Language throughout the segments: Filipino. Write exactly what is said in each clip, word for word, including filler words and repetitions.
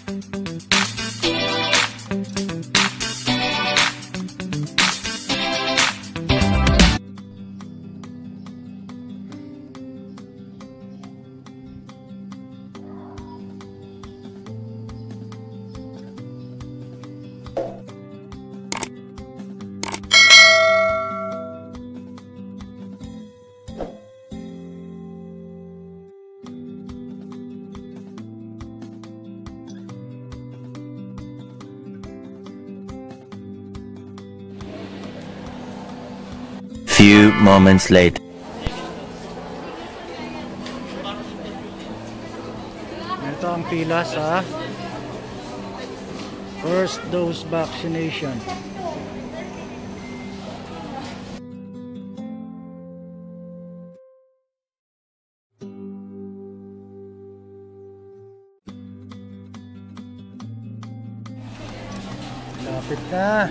Few moments later. Ito ang pila sa first dose vaccination. Lapit na.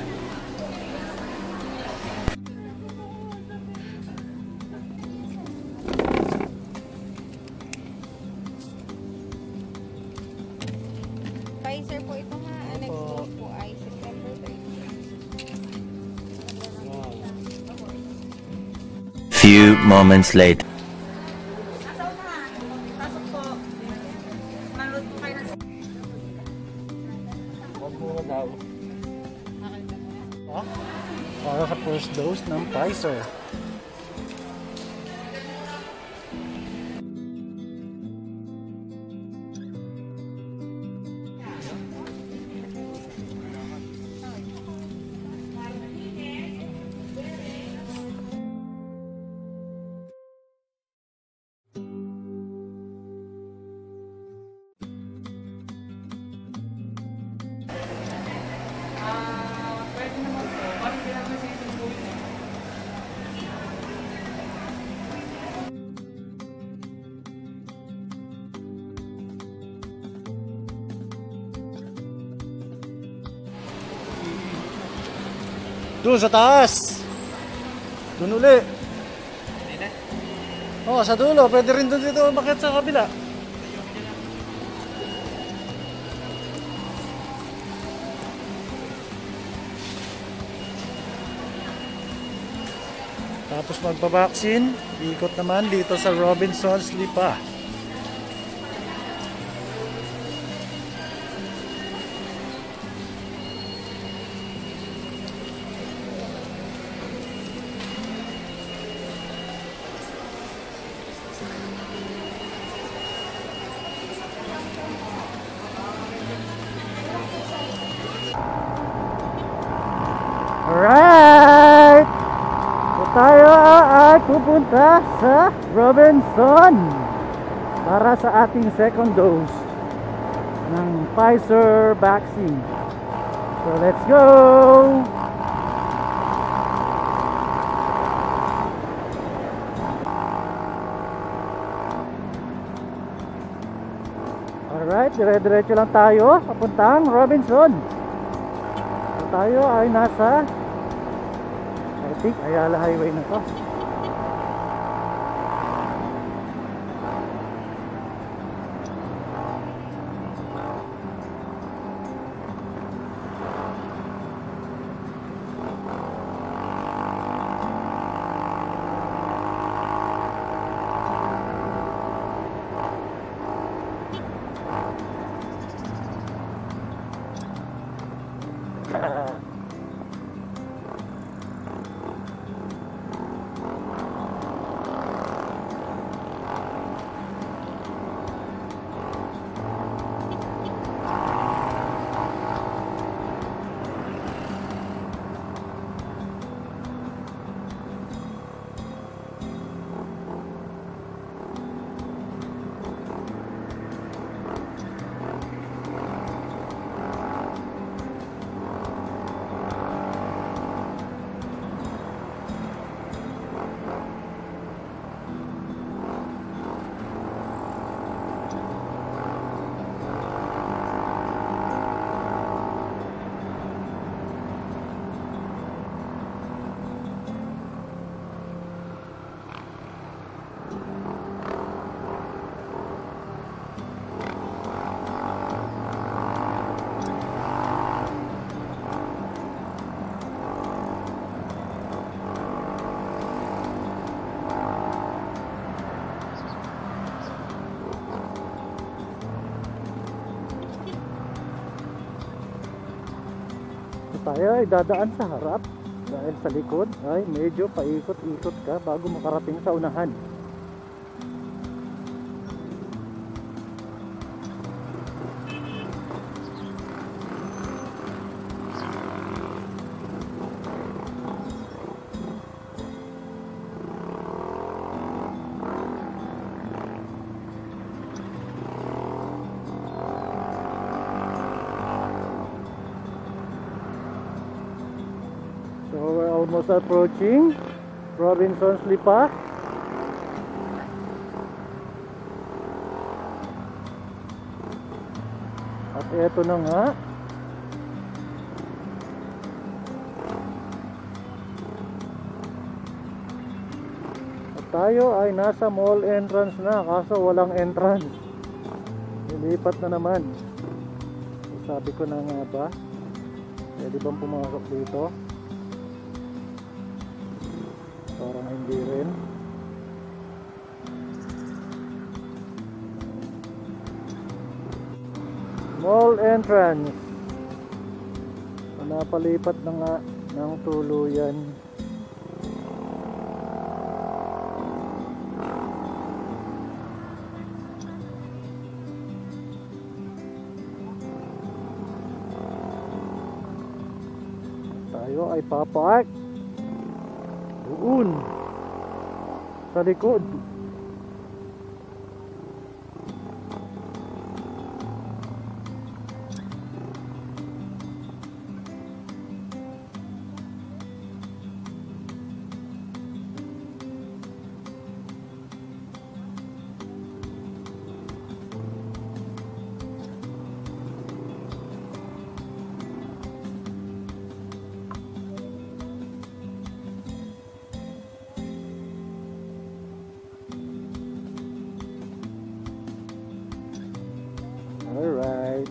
Pfizer po ito nga. Next dose po ay September thirteenth. Few moments later. Para sa first dose ng Pfizer. Doon sa taas. Doon uli. Oo, sa dulo. Pwede rin doon dito bakit sa kabila. Tapos magpabaksin. Ikot naman dito sa Robinsons Lipa. Alright! So tayo ay pupunta sa Robinson para sa ating second dose ng Pfizer vaccine. So let's go! Alright, dire-diretso lang tayo papuntang Robinson. So tayo ay nasa I think Ayala Highway na to. Tayo ay dadaan sa harap dahil sa likod ay medyo paikot-ikot ka bago makarating sa unahan. So we're almost approaching Robinson's Lipa. At eto na nga. At tayo ay nasa mall entrance na, kaso walang entrance. Nilipat na naman. So, sabi ko na nga ba, pwede bang pumasok dito? Parang hindi rin. Mall entrance. Napalipat na nga ng tuluyan. Tayo ay papark doon sa likod. Alright.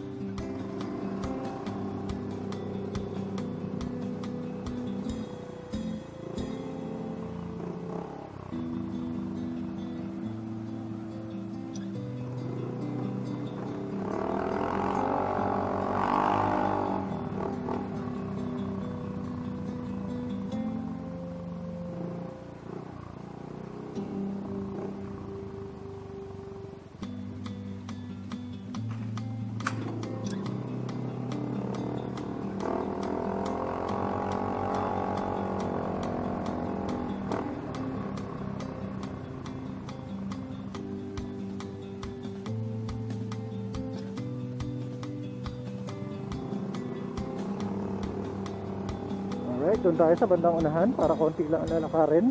Alright, doon tayo sa bandang unahan para konti lang ang lalakarin.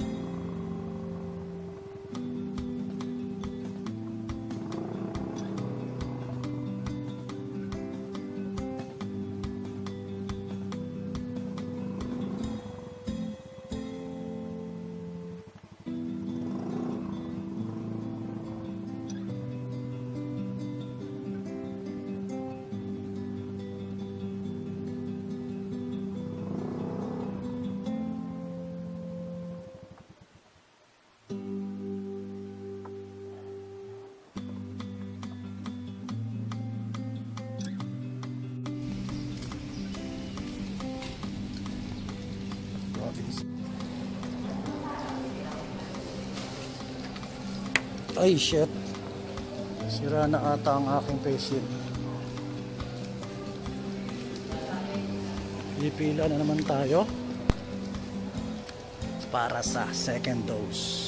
Ay shit, sira na ata ang aking face shield. Ipila na naman tayo para sa second dose.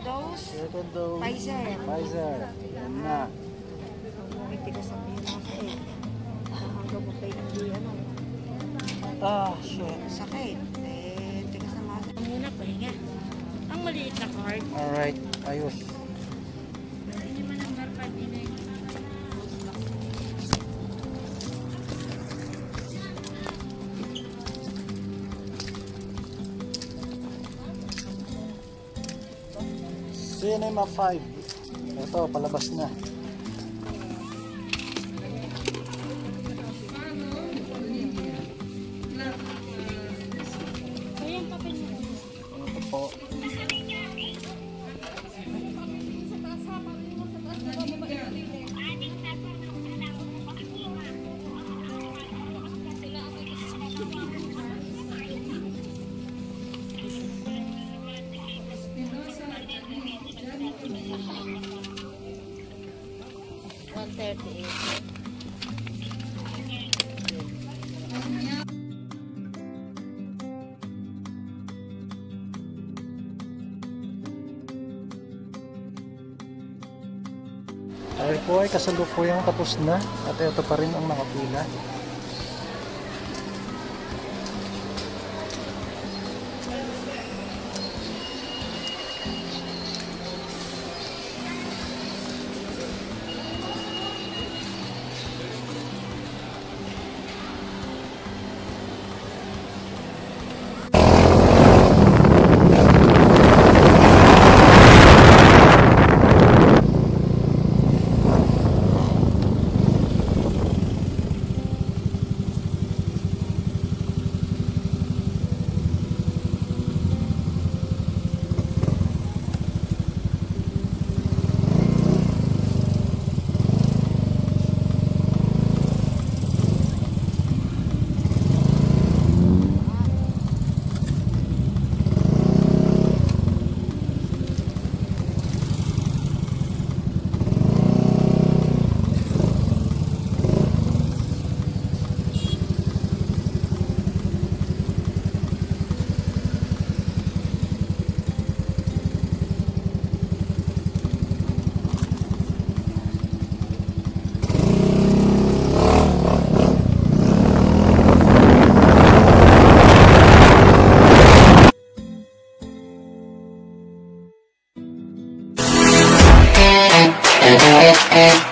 dose, Second dose. Pfizer. Pfizer. Yan na. May tigasabihin ako eh. Hanggang mo kayo hindi ano, Ah, shit. sakit. Eh, tigasamasan. Muna pahinga. Ang maliit na card. Alright, ayos. Hindi man ang marpad din eh. Cinema five. Ito, palabas na. Ito po. one thirty-eight. Tayo po ay kasalukuyang tapos na at ito pa rin ang nakapila. and